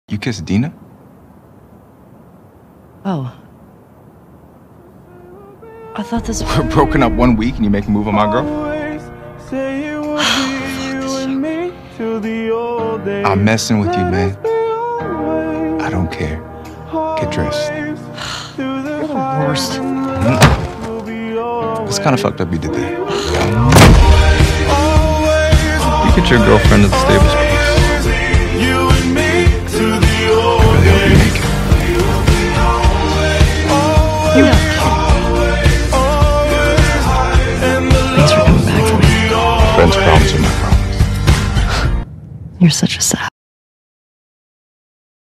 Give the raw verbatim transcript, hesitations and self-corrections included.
You kissed Dina? Oh. I thought this was... We're broken up one week and you make a move on my girl? I'm messing with you, man. I don't care. Get dressed. You're the worst. Mm. It's kind of fucked up you did that. You get your girlfriend to the stables, please. I really hope you make it. You know. Thanks for coming back for me. Friends' problems are my problems. You're such a sad